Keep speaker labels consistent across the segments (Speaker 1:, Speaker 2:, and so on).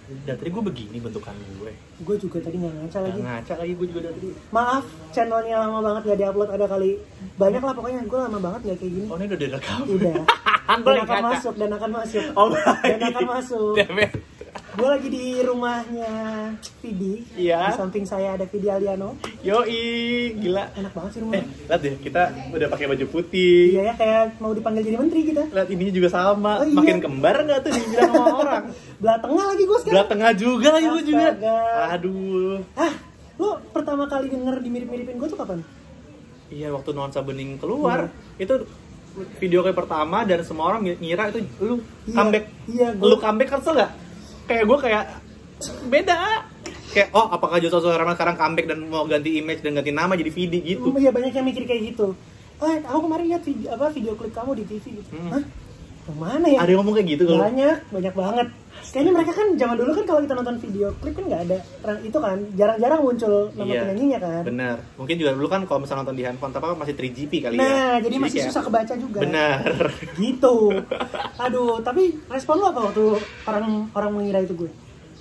Speaker 1: Dan tadi gue begini bentukan gue.
Speaker 2: Gue juga tadi nggak ngaca lagi.
Speaker 1: Ngaca lagi gue juga dari.
Speaker 2: Maaf, channelnya lama banget nggak diupload, ada kali banyak lah pokoknya. Gue lama banget nggak kayak gini.
Speaker 1: Oh, ini udah direkam.
Speaker 2: Udah. Dan akan masuk, dan akan masuk.
Speaker 1: Oh,
Speaker 2: dan akan masuk.
Speaker 1: Damn it.
Speaker 2: Gue lagi di rumahnya Vidi.
Speaker 1: Iya.
Speaker 2: Di samping saya ada Vidi Aliano.
Speaker 1: Yoi, gila.
Speaker 2: Enak banget sih rumahnya.
Speaker 1: Lihat deh, kita udah pakai baju putih.
Speaker 2: Iya ya, kayak mau dipanggil jadi menteri kita.
Speaker 1: Lihat ininya juga sama.
Speaker 2: Oh, iya.
Speaker 1: Makin kembar nggak tuh dibilang sama orang?
Speaker 2: Belah tengah lagi gue sekarang.
Speaker 1: Belah tengah juga lagi gue juga.
Speaker 2: Astaga.
Speaker 1: Aduh.
Speaker 2: Lo pertama kali denger dimirip-miripin gue tuh kapan?
Speaker 1: Iya, waktu Nuansa Bening keluar. Itu video kayak pertama dan semua orang ngira itu lu comeback.
Speaker 2: Iya,
Speaker 1: Lu comeback kan nggak? Kayak gue kayak beda. Kayak oh apakah Joshua Suherman sekarang comeback dan mau ganti image dan ganti nama jadi Vidi gitu.
Speaker 2: Iya, banyak yang mikir kayak gitu. Aku kemarin lihat video klip kamu di TV gitu. Hah? Yang mana ya?
Speaker 1: Ada yang ngomong kayak gitu kalau
Speaker 2: Banyak banget. Kayaknya mereka kan zaman dulu kan kalau kita nonton video klip kan nggak ada itu kan, jarang-jarang muncul nama penyanyinya kan.
Speaker 1: Bener. Mungkin juga dulu kan kalau misalnya nonton di handphone tapi masih 3GP kali ya.
Speaker 2: Nah, jadi masih
Speaker 1: kayak,
Speaker 2: susah kebaca juga.
Speaker 1: Bener.
Speaker 2: Gitu. Aduh, tapi respon lu apa waktu orang mengira itu gue?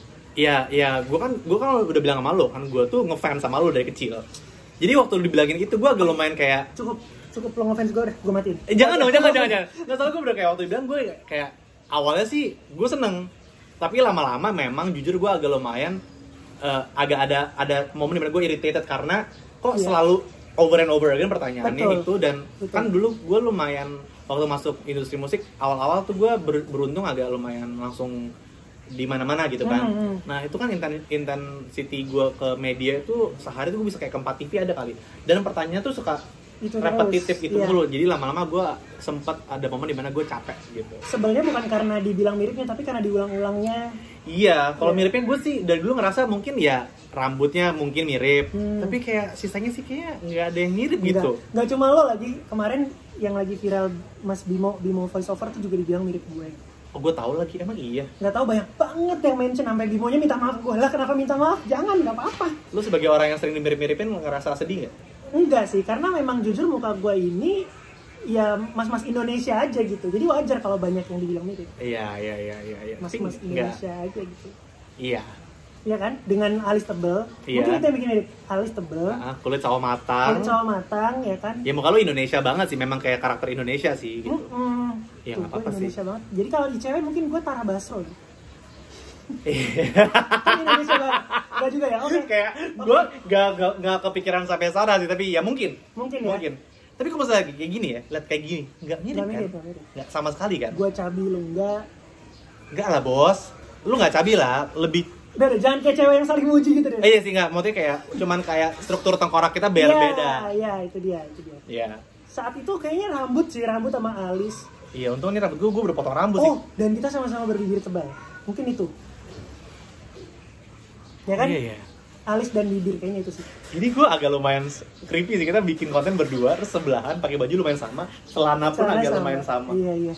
Speaker 1: Iya, gue kan udah bilang sama lo kan, gue tuh ngefans sama lo dari kecil. Jadi waktu lu dibilangin itu gue agak lumayan kayak
Speaker 2: cukup lo ngefans gue deh, gue matiin.
Speaker 1: Jangan dong, jangan. Nggak tahu gue udah kayak waktu bilang gue kayak awalnya sih gue seneng, tapi lama-lama memang jujur gue agak lumayan agak ada momen dimana gue irritated karena kok selalu over and over again pertanyaannya. Betul. Itu dan kan dulu gue lumayan waktu masuk industri musik awal-awal tuh gue beruntung agak lumayan langsung di mana-mana gitu kan. Nah itu kan intensity gue ke media itu sehari tuh gue bisa kayak ke 4 TV ada kali. Dan pertanyaan tuh suka itu repetitif itu mulu. Jadi lama-lama gue sempet ada momen dimana gue capek gitu.
Speaker 2: Sebenarnya bukan karena dibilang miripnya, tapi karena diulang-ulangnya.
Speaker 1: Iya, kalau miripnya gue sih dari dulu ngerasa mungkin ya rambutnya mungkin mirip, tapi kayak sisanya sih kayak nggak ada yang mirip gitu.
Speaker 2: Nggak cuma lo, lagi kemarin yang lagi viral Mas Bimo voice over tuh juga dibilang mirip gue.
Speaker 1: Oh, gue tahu lagi, emang iya?
Speaker 2: Nggak tahu, banyak banget yang mention, sampai Bimonya minta maaf. Gue lah kenapa minta maaf? Jangan, nggak apa-apa.
Speaker 1: Lu sebagai orang yang sering dimirip-miripin ngerasa sedih nggak?
Speaker 2: Enggak sih, karena memang jujur muka gue ini ya mas-mas Indonesia aja gitu. Jadi wajar kalau banyak yang dibilang mirip.
Speaker 1: Iya.
Speaker 2: Mas-mas Indonesia aja gitu.
Speaker 1: Iya.
Speaker 2: Iya kan? Dengan alis tebel. Mungkin itu yang bikin mirip. Alis tebel.
Speaker 1: Kulit sawo matang.
Speaker 2: Ya kan?
Speaker 1: Ya muka lu Indonesia banget sih, memang kayak karakter Indonesia sih gitu. Ya nggak apa-apa sih.
Speaker 2: Indonesia banget. Jadi kalau di cewek mungkin gue Tara Basro gitu.
Speaker 1: Kan
Speaker 2: Indonesia banget. Gak juga ya? Oke.
Speaker 1: Kayak gue gak kepikiran sampai sana sih, tapi ya mungkin
Speaker 2: ya.
Speaker 1: Tapi kalau misalnya kayak gini ya, lihat kayak gini, nggak mirip kan? Nggak sama sekali kan?
Speaker 2: Gue cabi, lu enggak.
Speaker 1: Enggak lah bos, lu nggak cabi lah, lebih.
Speaker 2: Udah, jangan kayak cewek yang saling muji gitu deh.
Speaker 1: Iya sih, nggak, maksudnya kayak cuman kayak struktur tengkorak kita beda.
Speaker 2: Iya, itu dia.
Speaker 1: Iya.
Speaker 2: Saat itu kayaknya rambut sama alis.
Speaker 1: Iya, untung ini rambut gue udah potong rambut sih.
Speaker 2: Oh, dan kita sama-sama berbibir tebal. Mungkin itu. Ya kan?
Speaker 1: Iya.
Speaker 2: Alis dan bibir kayaknya itu sih.
Speaker 1: Jadi gue agak lumayan creepy sih, kita bikin konten berdua terus sebelahan pakai baju lumayan sama, celana pun agak lumayan sama.
Speaker 2: Iya.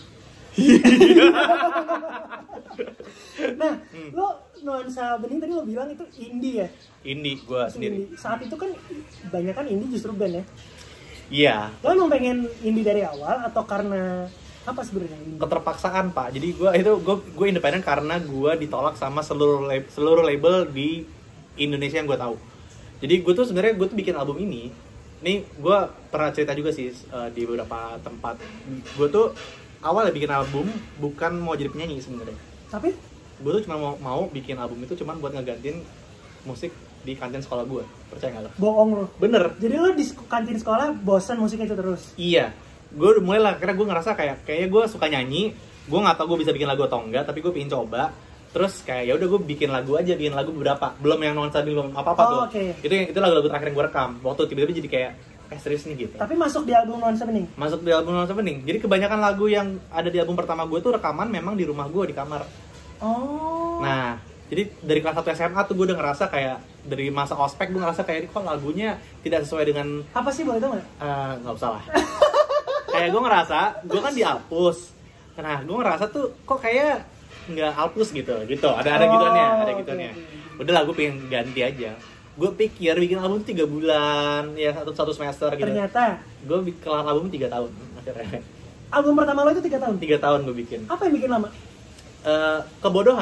Speaker 2: Nah, lo Nuansa Bening tadi lo bilang itu indie ya?
Speaker 1: Indie gue sendiri.
Speaker 2: Saat itu kan banyak kan indie justru band ya?
Speaker 1: Iya.
Speaker 2: Lo emang pengen indie dari awal atau karena apa sebenarnya indie?
Speaker 1: Keterpaksaan pak. Jadi gue independen karena gue ditolak sama seluruh label di Indonesia yang gue tahu. Jadi gue tuh sebenarnya bikin album ini. Nih gue pernah cerita juga sih di beberapa tempat. Gue tuh awalnya bikin album bukan mau jadi penyanyi sebenarnya.
Speaker 2: Tapi
Speaker 1: gue tuh cuma mau bikin album itu cuma buat ngegantiin musik di kantin sekolah gue. Percaya nggak lo?
Speaker 2: Bohong lo.
Speaker 1: Bener.
Speaker 2: Jadi lo di kantin sekolah bosan musiknya itu terus?
Speaker 1: Iya. Gue mulai lah karena gue ngerasa kayaknya gue suka nyanyi. Gue nggak tahu gue bisa bikin lagu atau enggak, tapi gue pengen coba. Terus kayak ya udah gue bikin lagu beberapa, belum yang Nuansa belum apa-apa tuh.
Speaker 2: Okay.
Speaker 1: Itu lagu-lagu terakhir yang gue rekam. Waktu tiba-tiba jadi kayak serius nih gitu.
Speaker 2: Tapi masuk di album Nuansa Bening.
Speaker 1: Masuk di album Nuansa Bening. Jadi kebanyakan lagu yang ada di album pertama gue tuh rekaman memang di rumah gue di kamar.
Speaker 2: Oh.
Speaker 1: Nah, jadi dari kelas 1 SMA tuh gue udah ngerasa kayak dari masa ospek gue ngerasa kayak kok lagunya tidak sesuai dengan
Speaker 2: apa sih, boleh tau nggak?
Speaker 1: Nggak usah lah. Kayak gue ngerasa gue kan dihapus. Nah, gue ngerasa tuh kok kayak nggak hapus gitu ada gituannya. Udah lah gue pengen ganti aja. Gue pikir bikin album 3 bulan ya satu semester gitu.
Speaker 2: Ternyata
Speaker 1: gue kelar album 3 tahun akhirnya.
Speaker 2: Album pertama lo itu 3 tahun?
Speaker 1: 3 tahun gue bikin.
Speaker 2: Apa yang bikin lama?
Speaker 1: Kebodohan.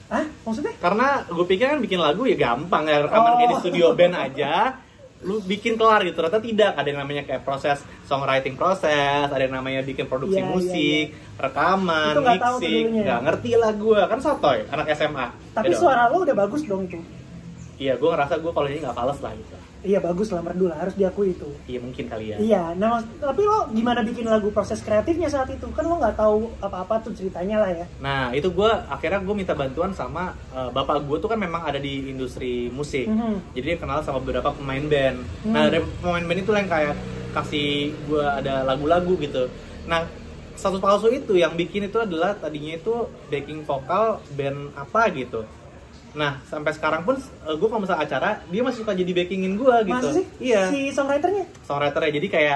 Speaker 2: Hah? Maksudnya?
Speaker 1: Karena gue pikir kan bikin lagu ya gampang ya, rekaman kayak di studio band aja lu bikin kelar gitu. Ternyata tidak, ada yang namanya kayak proses songwriting proses, ada yang namanya bikin produksi
Speaker 2: Iya,
Speaker 1: musik, rekaman,
Speaker 2: Itu nggak tahu tuh
Speaker 1: mixing,
Speaker 2: dulunya.
Speaker 1: nggak ngerti lah gue, kan sotoy, anak SMA.
Speaker 2: Tapi
Speaker 1: Ya dong.
Speaker 2: suara lo udah bagus dong itu.
Speaker 1: Iya, gue ngerasa gue kalau ini nggak fals lah gitu.
Speaker 2: Iya bagus lah, merdu lah, harus diakui itu.
Speaker 1: Iya mungkin kali ya.
Speaker 2: Iya, nah tapi lo gimana bikin lagu, proses kreatifnya saat itu? Kan lo nggak tahu apa-apa tuh ceritanya lah ya.
Speaker 1: Nah itu akhirnya gue minta bantuan sama bapak gue tuh kan memang ada di industri musik. Jadi dia kenal sama beberapa pemain band. Nah dari pemain band itu yang kayak kasih gue ada lagu-lagu gitu. Nah status palsu itu yang bikin itu adalah tadinya itu backing vokal band apa gitu. Nah sampai sekarang pun gue kalau misalnya acara dia masih suka jadi backingin gue gitu.
Speaker 2: Masa sih?
Speaker 1: Iya.
Speaker 2: Si songwriternya?
Speaker 1: Songwriternya, jadi kayak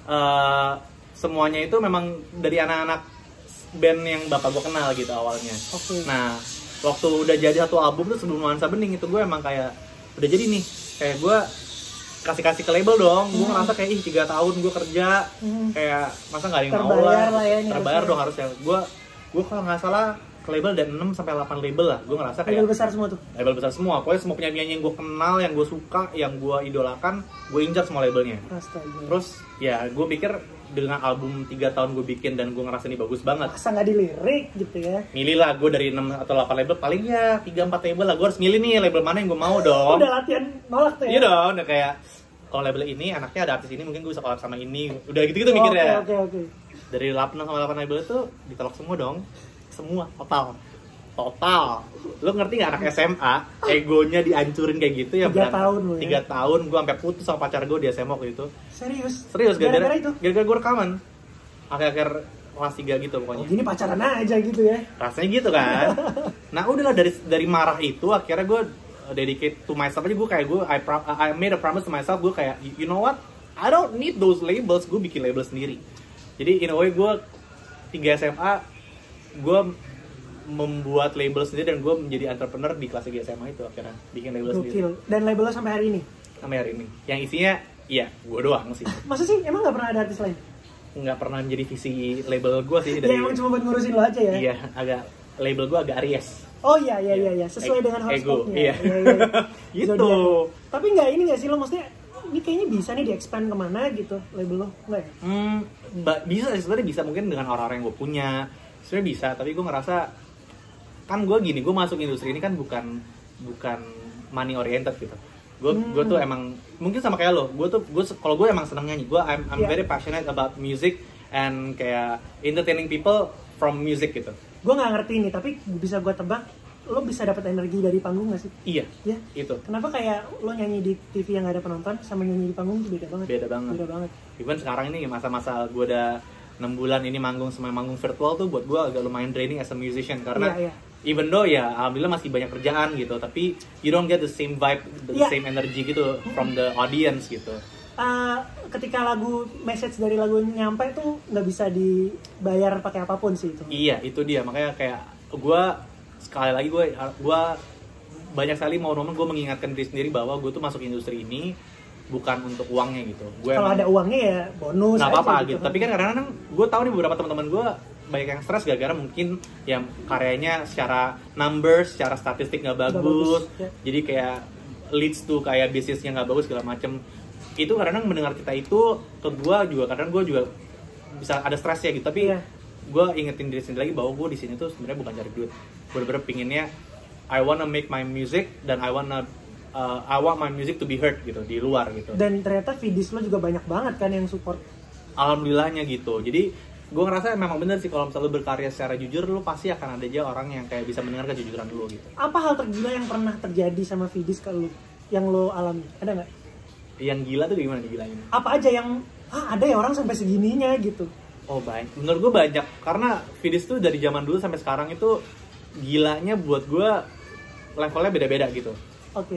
Speaker 1: semuanya itu memang dari anak-anak band yang bapak gue kenal gitu awalnya.
Speaker 2: Oke.
Speaker 1: Nah waktu udah jadi satu album tuh sebelum Nuansa Bening itu gue emang kayak udah jadi nih, kayak gue kasih ke label dong. Gue ngerasa kayak 3 tahun gue kerja kayak masa nggak ada yang mau
Speaker 2: Terbayar lah ya, ini
Speaker 1: terbayar
Speaker 2: harusnya.
Speaker 1: dong harusnya. Gue kalau nggak salah ke label dari 6 sampai 8 label lah. Gue ngerasa kayak
Speaker 2: Label besar semua tuh.
Speaker 1: label besar semua. Pokoknya semua penyanyi yang gue kenal, yang gue suka, yang gue idolakan, gue incar semua labelnya.
Speaker 2: Astaga.
Speaker 1: Terus ya gue pikir dengan album 3 tahun gue bikin dan gue ngerasa ini bagus banget,
Speaker 2: Masa nggak dilirik gitu ya?
Speaker 1: milih lah gue dari 6 atau 8 label, paling ya 3-4 label lah. Gue harus milih nih label mana yang gue mau dong.
Speaker 2: Udah latihan nolak tuh ya?
Speaker 1: Iya dong, udah kayak kalau label ini anaknya ada artis ini, mungkin gue bisa collab sama ini. Udah gitu-gitu mikirnya.
Speaker 2: Oke.
Speaker 1: Dari 6 sama 8 label itu ditolak semua dong. Semua, total. Lo ngerti gak anak SMA, egonya dihancurin kayak gitu ya?
Speaker 2: 3 tahun lo ya?
Speaker 1: 3 tahun, gue sampai putus sama pacar gue di SMA waktu itu.
Speaker 2: Serius? Gara-gara itu?
Speaker 1: Gara-gara gue rekaman akhir-akhir kelas 3 gitu pokoknya.
Speaker 2: Oh, gini pacaran aja gitu ya?
Speaker 1: Rasanya gitu kan. Nah udahlah dari marah itu akhirnya gue dedicate to myself aja. Gue kayak I made a promise to myself. Gue kayak you know what, I don't need those labels. Gue bikin label sendiri. Jadi in a way gue 3 SMA gue membuat label sendiri dan gue menjadi entrepreneur di kelas 3 SMA itu akhirnya bikin label sendiri
Speaker 2: Gokil. Dan label lo sampai hari ini?
Speaker 1: sampai hari ini. Yang isinya iya gue doang sih.
Speaker 2: Masa sih? Emang nggak pernah ada artis lain?
Speaker 1: Nggak pernah menjadi visi label gue sih
Speaker 2: Ya emang cuma buat ngurusin lo aja ya?
Speaker 1: Iya, agak label gue agak Aries.
Speaker 2: Oh iya, sesuai dengan
Speaker 1: Ego,
Speaker 2: horoscope-nya.
Speaker 1: iya. Gitu.
Speaker 2: Zodiac. Tapi nggak ini nggak sih lo, maksudnya ini kayaknya bisa nih di-expand kemana gitu label lo, nggak ya?
Speaker 1: Bisa sih, sebenarnya bisa, mungkin dengan orang-orang yang gue punya sebenarnya bisa, tapi gue ngerasa kan gue gini, gue masuk industri ini kan bukan money oriented gitu. Gue tuh emang mungkin sama kayak lo, kalau gue emang seneng nyanyi, I'm very passionate about music and kayak entertaining people from music gitu.
Speaker 2: Gue nggak ngerti nih, tapi bisa gue tebak lo bisa dapat energi dari panggung nggak sih?
Speaker 1: Iya,
Speaker 2: Ya.
Speaker 1: itu
Speaker 2: Kenapa kayak lo nyanyi di TV yang nggak ada penonton sama nyanyi di panggung itu beda banget?
Speaker 1: beda banget. Even sekarang ini masa-masa gue udah 6 bulan ini manggung virtual tuh buat gue agak lumayan draining as a musician karena even though ya alhamdulillah masih banyak kerjaan gitu, tapi you don't get the same vibe, the same energy gitu from the audience gitu.
Speaker 2: Ketika message dari lagu nyampe tuh nggak bisa dibayar pakai apapun sih itu.
Speaker 1: Iya, itu dia, makanya kayak gue sekali lagi gue banyak sekali momen-momen gue mengingatkan diri sendiri bahwa gue tuh masuk industri ini bukan untuk uangnya gitu.
Speaker 2: Kalau ada uangnya ya bonus
Speaker 1: nggak apa-apa
Speaker 2: aja
Speaker 1: gitu. Tapi kan kadang-kadang gue tahu nih beberapa teman-teman gue banyak yang stres gara-gara mungkin yang karyanya secara numbers, secara statistik nggak bagus,
Speaker 2: ya.
Speaker 1: jadi kayak leads to kayak bisnisnya nggak bagus segala macem. Itu kadang-kadang mendengar kita itu ke gue juga, kadang gue juga bisa ada stresnya gitu. Tapi gue ingetin diri sendiri lagi bahwa gue di sini tuh sebenarnya bukan cari duit. Bener-bener pinginnya I wanna make my music dan I want my music to be heard gitu di luar gitu.
Speaker 2: Dan ternyata videos lo juga banyak banget kan yang support.
Speaker 1: Alhamdulillahnya gitu. Jadi gue ngerasa memang bener sih kalau misalnya lo berkarya secara jujur, lo pasti akan ada aja orang yang kayak bisa mendengar kejujuran lo gitu.
Speaker 2: Apa hal tergila yang pernah terjadi sama videos ke lo yang lo alami? Ada nggak?
Speaker 1: Yang gila tuh gimana nih gilanya?
Speaker 2: Apa aja yang ada ya orang sampai segininya gitu?
Speaker 1: Oh baik, menurut gue banyak, karena videos tuh dari zaman dulu sampai sekarang itu gilanya buat gue levelnya beda-beda gitu.
Speaker 2: Oke.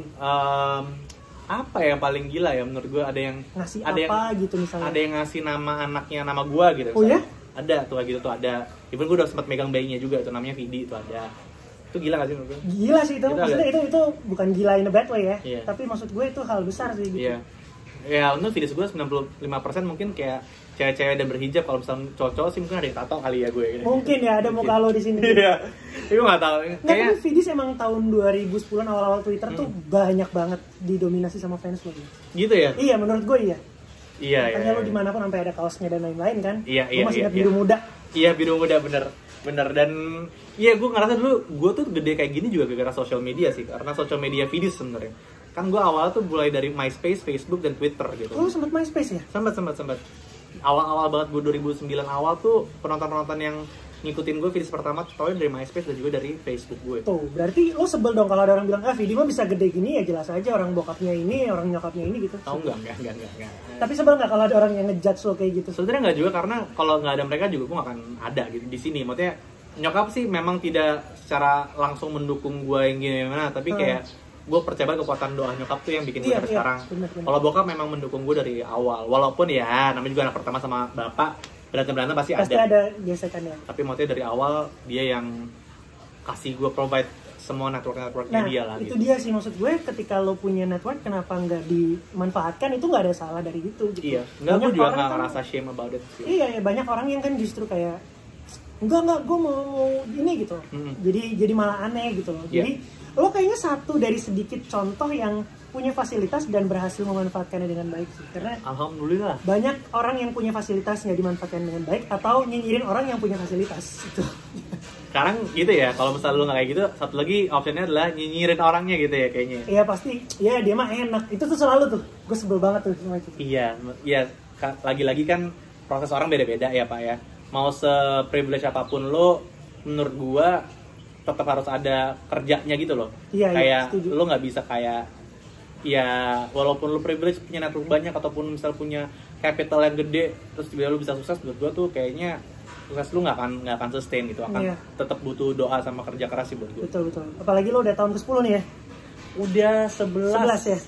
Speaker 1: Apa yang paling gila ya menurut gue, ada yang
Speaker 2: Ngasih
Speaker 1: ada
Speaker 2: apa
Speaker 1: yang,
Speaker 2: gitu misalnya?
Speaker 1: ada yang ngasih nama anaknya nama gue gitu.
Speaker 2: Oh ya?
Speaker 1: Ada tuh kayak gitu tuh ada. Even gue udah sempat megang bayinya juga, itu namanya Vidi, itu ada. Itu gila gak sih menurut gue?
Speaker 2: Gila sih itu. Maksudnya itu bukan gila in a bad way ya.
Speaker 1: Iya.
Speaker 2: Tapi maksud gue itu hal besar sih gitu.
Speaker 1: Iya. Ya untuk videos gue 95% mungkin kayak cewek-cewek dan berhijab. Kalau misalnya cowok-cowok sih mungkin ada yang tato kali ya gue gitu.
Speaker 2: Mungkin ya ada muka lo di sini.
Speaker 1: Iya. Gue nggak tahu.
Speaker 2: Nggak,
Speaker 1: Kayak
Speaker 2: tapi Vidis emang tahun 2010 awal-awal Twitter tuh banyak banget didominasi sama fans lo.
Speaker 1: gitu ya.
Speaker 2: Iya, menurut gue iya.
Speaker 1: Iya.
Speaker 2: Makanya lo dimanapun sampai ada kaosnya dan lain-lain kan.
Speaker 1: Iya,
Speaker 2: Lo masih ingat biru muda.
Speaker 1: Iya, biru muda, bener. Dan iya, gue ngerasa dulu gue tuh gede kayak gini juga gara-gara sosial media sih. Karena sosial media Vidis sebenarnya. Kan gue awal tuh mulai dari MySpace, Facebook, dan Twitter gitu.
Speaker 2: Lo sempet MySpace ya?
Speaker 1: Sempet. Awal-awal banget gue 2009 awal tuh penonton-penonton yang ngikutin gue Vidis pertama tau dari MySpace dan juga dari Facebook gue.
Speaker 2: Tuh, berarti lo sebel dong kalau ada orang bilang, Vidi mah bisa gede gini ya jelas aja orang bokapnya ini, orang nyokapnya ini gitu.
Speaker 1: Tahu enggak.
Speaker 2: Tapi sebel nggak kalau ada orang yang ngejudge lo kayak gitu?
Speaker 1: Sebenarnya nggak juga, karena kalau nggak ada mereka juga gue nggak akan ada gitu di sini. Maksudnya nyokap sih memang tidak secara langsung mendukung gue yang gimana, tapi kayak gue percaya banget kekuatan doa nyokap tuh yang bikin gue sampai sekarang.
Speaker 2: Bener.
Speaker 1: Kalau bokap memang mendukung gue dari awal, walaupun ya namanya juga anak pertama sama bapak, berantem pasti
Speaker 2: ada gesekannya.
Speaker 1: Tapi maksudnya dari awal dia yang kasih gue provide semua networknya dia lah.
Speaker 2: Itu
Speaker 1: gitu.
Speaker 2: dia sih maksud gue, ketika lo punya network kenapa nggak dimanfaatkan, itu nggak ada salah dari itu gitu.
Speaker 1: Iya, gue juga nggak ngerasa shame about it sih.
Speaker 2: Iya, banyak orang yang kan justru kayak enggak gue mau ini gitu. Jadi malah aneh gitu loh. Jadi lo kayaknya satu dari sedikit contoh yang punya fasilitas dan berhasil memanfaatkannya dengan baik sih. Karena
Speaker 1: alhamdulillah
Speaker 2: banyak orang yang punya fasilitas nggak dimanfaatkan dengan baik, atau nyinyirin orang yang punya fasilitas itu.
Speaker 1: Sekarang gitu ya, kalau misalnya lu nggak kayak gitu, satu lagi optionnya adalah nyinyirin orangnya gitu ya kayaknya.
Speaker 2: Iya pasti, ya dia mah enak. Itu tuh selalu tuh, gue sebel banget tuh sama itu.
Speaker 1: Iya, lagi-lagi kan proses orang beda-beda ya Pak ya. Mau se-privilege apapun lo, menurut gua tetap harus ada kerjanya gitu loh.
Speaker 2: Iya,
Speaker 1: kayak
Speaker 2: setuju.
Speaker 1: lo nggak bisa kayak ya walaupun lo privilege punya network banyak ataupun misal punya capital yang gede terus tiba-tiba lo bisa sukses, menurut gua tuh kayaknya sukses lo nggak akan sustain gitu, akan tetap butuh doa sama kerja keras sih buat gua.
Speaker 2: Betul. Apalagi lo udah tahun ke-10 nih ya.
Speaker 1: Udah 11 ya?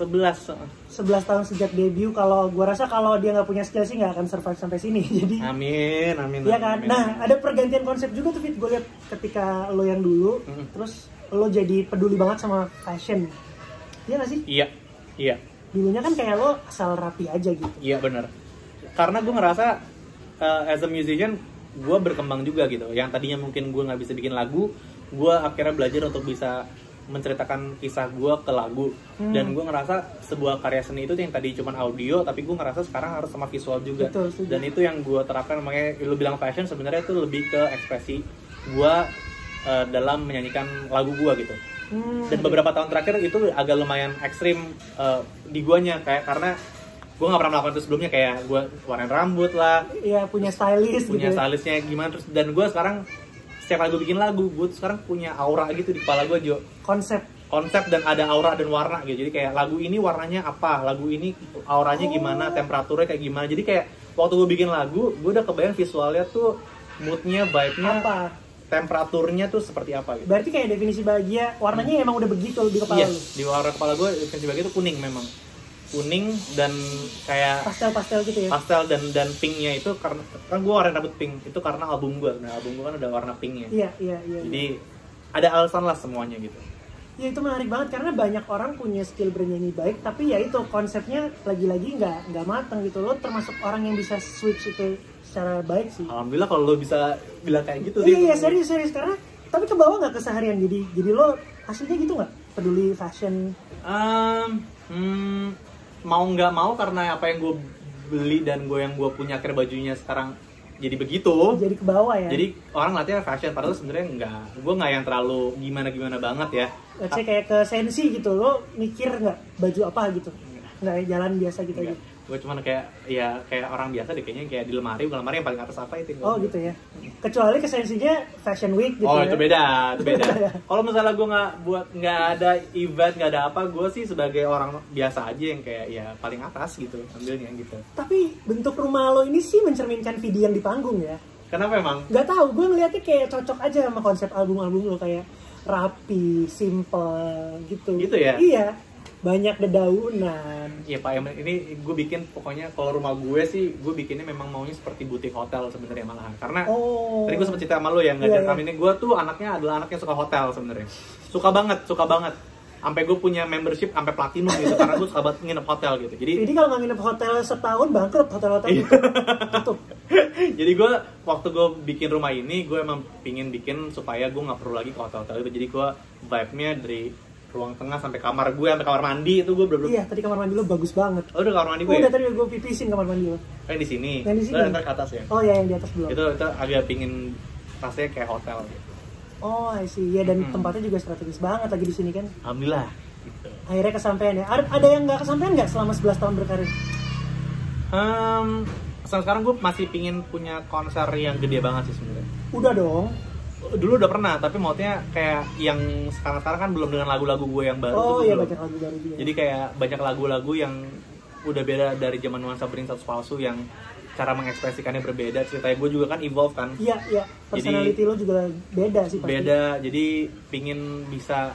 Speaker 1: 11
Speaker 2: tahun sejak debut. Kalau gua rasa kalau dia nggak punya skill sih nggak akan survive sampai sini. Jadi
Speaker 1: amin.
Speaker 2: Iya kan.
Speaker 1: Amin.
Speaker 2: Nah, ada pergantian konsep juga tuh Fit. Gue lihat ketika lo yang dulu, terus lo jadi peduli banget sama fashion. Iya nggak sih?
Speaker 1: Iya.
Speaker 2: Dulunya kan kayak lo asal rapi aja gitu.
Speaker 1: Iya benar. Karena gue ngerasa as a musician gue berkembang juga gitu. Yang tadinya mungkin gue nggak bisa bikin lagu, gue akhirnya belajar untuk bisa menceritakan kisah gue ke lagu. Dan gue ngerasa sebuah karya seni itu yang tadi cuma audio, tapi gue ngerasa sekarang harus sama visual juga.
Speaker 2: Betul.
Speaker 1: Dan itu yang gue terapkan. Makanya lu bilang fashion, sebenarnya itu lebih ke ekspresi gue dalam menyanyikan lagu gue gitu. Dan beberapa tahun terakhir itu agak lumayan ekstrim di guanya, kayak karena gue nggak pernah melakukan itu sebelumnya, kayak gue warnain rambut lah.
Speaker 2: Iya, punya stylist
Speaker 1: punya
Speaker 2: gitu.
Speaker 1: stylistnya gimana, terus dan gue sekarang setiap kali gue bikin lagu, gue sekarang punya aura gitu di kepala gue, Jo.
Speaker 2: Konsep
Speaker 1: Dan ada aura dan warna gitu. Jadi kayak lagu ini warnanya apa, lagu ini auranya gimana, temperaturnya kayak gimana. Jadi kayak waktu gue bikin lagu, gue udah kebayang visualnya tuh, moodnya, vibe-nya,
Speaker 2: apa?
Speaker 1: temperaturnya tuh seperti apa gitu.
Speaker 2: Berarti kayak definisi bahagia, warnanya emang udah begitu di kepala lu?
Speaker 1: Di warna kepala gue, definisi bahagia itu kuning memang. Kuning dan kayak
Speaker 2: pastel gitu ya?
Speaker 1: Pastel dan pinknya itu karena kan gue warna rambut pink itu karena album gue. Nah, album gue kan ada warna pinknya.
Speaker 2: Iya.
Speaker 1: Jadi ada alasan lah semuanya gitu.
Speaker 2: Ya itu menarik banget karena banyak orang punya skill bernyanyi baik, tapi ya itu konsepnya lagi-lagi nggak matang gitu. Lo termasuk orang yang bisa switch itu secara baik sih.
Speaker 1: Alhamdulillah kalau lo bisa bilang kayak gitu sih.
Speaker 2: Iya serius karena tapi ke bawah nggak keseharian, jadi lo aslinya gitu nggak peduli fashion?
Speaker 1: Mau nggak mau karena apa yang gue beli dan gue punya akhirnya bajunya sekarang jadi begitu.
Speaker 2: Jadi ke bawah ya.
Speaker 1: Jadi orang ngeliatnya fashion, padahal sebenarnya gue nggak yang terlalu gimana banget ya.
Speaker 2: Let's say kayak ke sensi gitu, lo mikir nggak baju apa gitu? Nggak jalan biasa gitu aja.
Speaker 1: Gue cuman kayak orang biasa deh, kayaknya kayak di lemari yang paling atas apa itu.
Speaker 2: Oh gitu ya. Kecuali kesensinya Fashion Week gitu.
Speaker 1: Oh
Speaker 2: ya.
Speaker 1: itu beda. Kalau misalnya gue nggak ada event, nggak ada apa, gue sih sebagai orang biasa aja yang kayak ya paling atas gitu ambilnya gitu.
Speaker 2: Tapi bentuk rumah lo ini sih mencerminkan video yang di panggung ya.
Speaker 1: Kenapa emang?
Speaker 2: Gak tahu, gue ngeliatnya kayak cocok aja sama konsep album-album lo, kayak rapi, simple gitu.
Speaker 1: Gitu ya?
Speaker 2: Iya. Banyak dedaunan.
Speaker 1: Iya Pak, ini gue bikin pokoknya kalau rumah gue sih gue bikinnya memang maunya seperti butik hotel sebenarnya malahan. Karena tadi gue sempat cerita sama lo yang nggak ini gue tuh anaknya adalah anak yang suka hotel sebenarnya. Suka banget. sampai gue punya membership sampai platinum gitu karena gue suka banget nginep hotel gitu. Jadi
Speaker 2: kalau nggak nginep hotel setahun bangkrut hotel-hotel itu. Tutup.
Speaker 1: Jadi gue waktu gue bikin rumah ini gue emang pingin bikin supaya gue nggak perlu lagi ke hotel-hotel itu. Jadi gue vibe-nya dari ruang tengah sampai kamar gue sampai kamar mandi itu gue bener-bener.
Speaker 2: Iya, tadi kamar mandi lo bagus banget.
Speaker 1: Oh, udah kamar mandi gue.
Speaker 2: Udah tadi gue pipisin kamar mandi lo.
Speaker 1: Di sini.
Speaker 2: Yang di sini.
Speaker 1: Ntar ke atas ya.
Speaker 2: Oh ya, yang di atas belum.
Speaker 1: Itu agak pingin rasanya kayak hotel gitu.
Speaker 2: Oh, I see. Ya, dan tempatnya juga strategis banget lagi di sini kan.
Speaker 1: Alhamdulillah. Gitu.
Speaker 2: Akhirnya kesampaian ya. Ada yang nggak kesampaian nggak selama 11 tahun berkarir?
Speaker 1: Sekarang gue masih pingin punya konser yang gede banget sih sebenarnya.
Speaker 2: Udah dong.
Speaker 1: Dulu udah pernah, tapi maksudnya kayak yang sekarang kan belum dengan lagu-lagu gue yang baru.
Speaker 2: Oh iya,
Speaker 1: belum.
Speaker 2: banyak lagu baru juga.
Speaker 1: Jadi kayak banyak lagu-lagu yang udah beda dari zaman nuansa bering status palsu yang cara mengekspresikannya berbeda. Ceritanya gue juga kan evolve kan.
Speaker 2: Iya. Personality lo juga beda sih pasti.
Speaker 1: Beda, jadi pingin bisa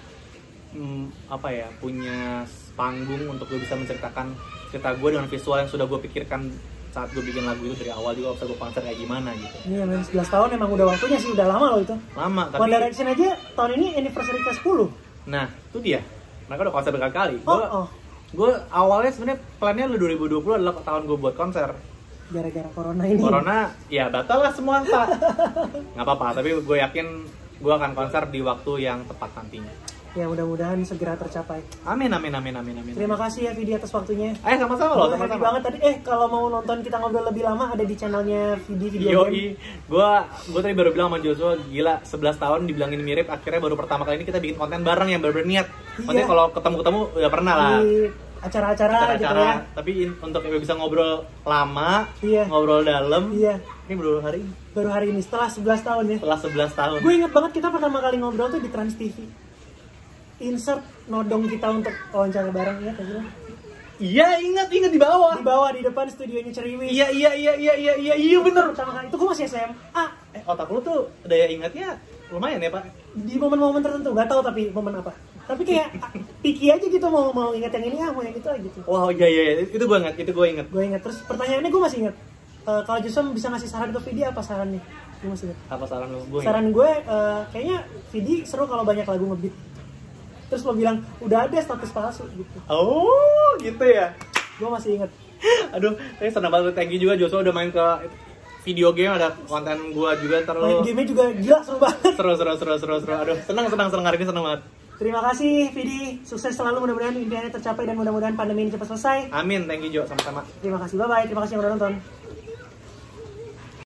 Speaker 1: punya panggung untuk gue bisa menceritakan cerita gue dengan visual yang sudah gue pikirkan saat gue bikin lagu itu dari awal juga bisa gue konser kayak gimana gitu.
Speaker 2: Iya, 11 tahun emang udah waktunya sih, udah lama loh itu.
Speaker 1: Lama, tapi
Speaker 2: One Direction aja tahun ini anniversary ke-10.
Speaker 1: Nah, itu dia. Mereka udah konser berkali-kali.
Speaker 2: Oh.
Speaker 1: Gue awalnya sebenarnya plannya 2020 adalah tahun gue buat konser.
Speaker 2: Gara-gara corona ini.
Speaker 1: Corona, ya batal lah semua, Pak. Nggak apa-apa, tapi gue yakin gue akan konser di waktu yang tepat nantinya.
Speaker 2: Ya, mudah-mudahan segera tercapai.
Speaker 1: Amin.
Speaker 2: Terima kasih ya Vidi atas waktunya.
Speaker 1: Sama-sama loh,
Speaker 2: Happy banget tadi. Kalau mau nonton kita ngobrol lebih lama ada di channelnya Vidi Video Game.
Speaker 1: Gue tadi baru bilang sama Joshua, gila 11 tahun dibilangin mirip, akhirnya baru pertama kali ini kita bikin konten bareng yang bener-bener niat. Maksudnya kalau ketemu-ketemu udah pernah lah.
Speaker 2: Di acara-acara gitu ya.
Speaker 1: Tapi untuk bisa ngobrol lama,
Speaker 2: Iya.
Speaker 1: ngobrol dalam.
Speaker 2: Iya.
Speaker 1: Ini baru hari ini.
Speaker 2: Setelah 11 tahun ya.
Speaker 1: Setelah 11 tahun.
Speaker 2: Gue ingat banget kita pertama kali ngobrol tuh di Trans TV. Insert nodong kita untuk wawancara bareng ya, kan?
Speaker 1: Iya, ingat di bawah.
Speaker 2: Di bawah di depan studionya Ceriwis.
Speaker 1: Iya bener.
Speaker 2: Pertama kali itu gue masih SMA.
Speaker 1: Otak lu tuh daya ingatnya lumayan ya, Pak.
Speaker 2: Di momen-momen tertentu, nggak tahu tapi momen apa. Tapi kayak picky aja gitu, mau ingat yang ini mau yang itu aja gitu.
Speaker 1: Wow, iya, itu gue ingat.
Speaker 2: Gue ingat. Terus pertanyaannya gue masih ingat. Kalau Jusam bisa ngasih saran ke Vidi apa sarannya? Gue masih ingat.
Speaker 1: Apa saran lu?
Speaker 2: Saran gue kayaknya Vidi seru kalau banyak lagu ngebeat. Terus lo bilang udah ada status palsu gitu.
Speaker 1: Oh, gitu ya.
Speaker 2: Gue masih inget.
Speaker 1: Aduh, saya senang banget. Thank you juga Joshua udah main ke video game, ada konten gue juga ntar lo.
Speaker 2: Main game-nya juga gila, seru banget.
Speaker 1: Seru. Aduh, senang hari ini senang banget.
Speaker 2: Terima kasih Vidi, sukses selalu, mudah-mudahan impiannya tercapai dan mudah-mudahan pandemi ini cepat selesai.
Speaker 1: Amin, thank you Jo, sama-sama.
Speaker 2: Terima kasih, bye-bye. Terima kasih yang udah nonton.